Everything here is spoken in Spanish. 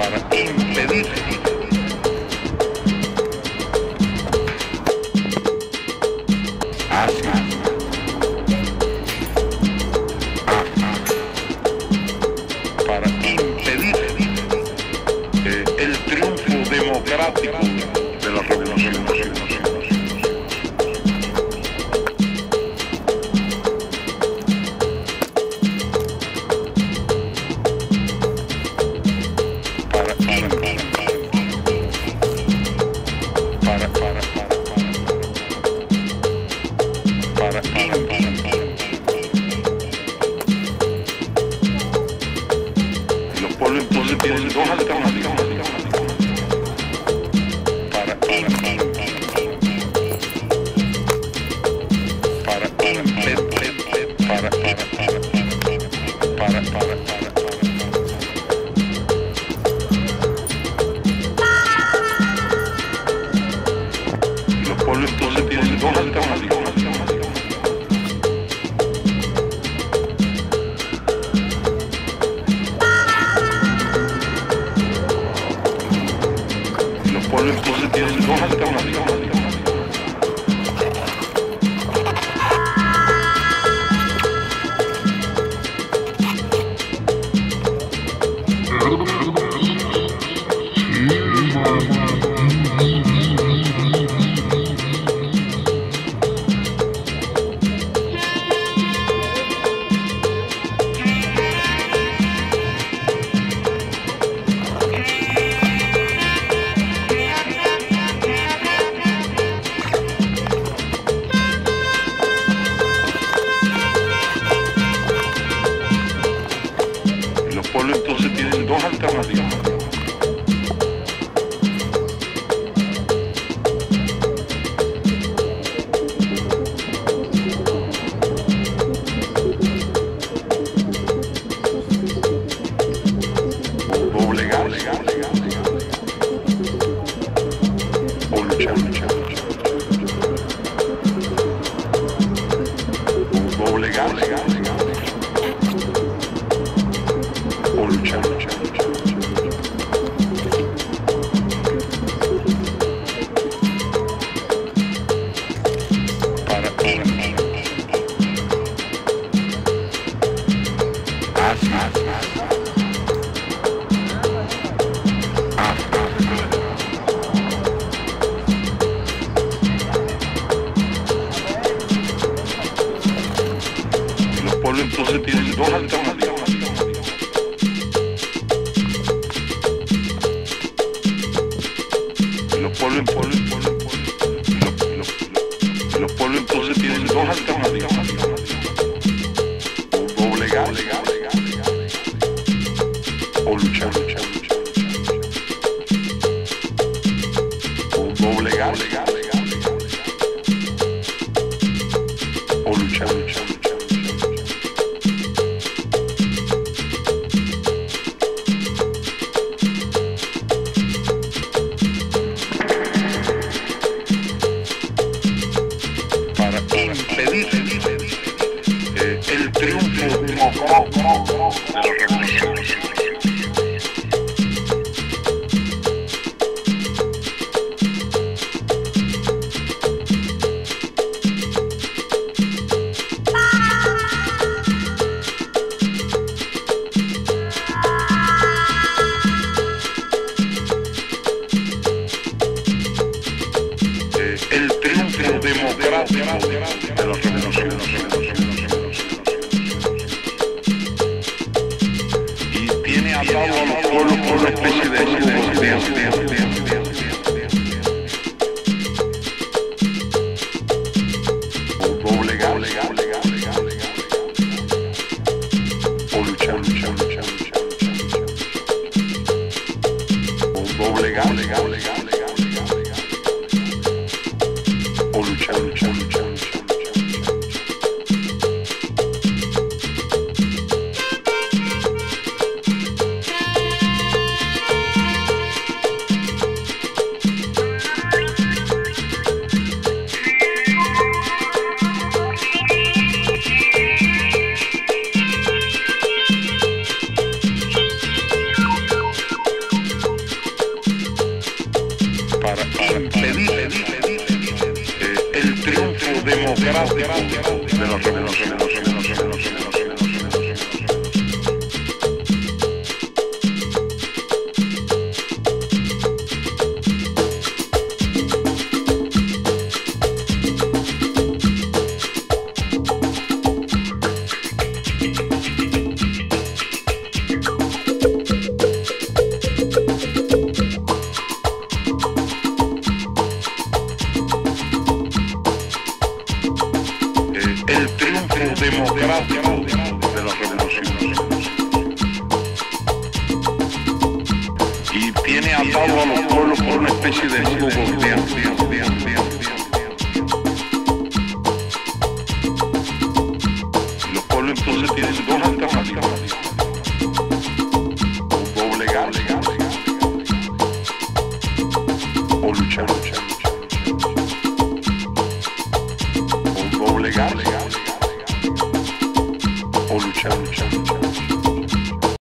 para impedir para impedir el triunfo democrático de la revolución. Los pueblos entonces tienen dos alternativas los pueblos entonces tienen dos alternativas entonces tienen dos alternativas entonces tienen dos alternativas. Doblegar o luchar. Doblegar o luchar. Los pueblos entonces tienen dos alternativas. Los pueblos entonces tienen dos alternativas. Doblegar o luchar. Doblegar o luchar. Impedir el triunfo democrático de la revolución. El triunfo democrático de la revolución. Y tiene atado a los pueblos por una especie de doblegar o luchar. Doblegar o luchar. el triunfo democrático de la revolución. El triunfo democrático de la revolución. Y tiene atado a los pueblos por una especie de nudo gordiano. Los pueblos entonces tienen dos alternativas: doblegar o luchar. O doblegar o luchar.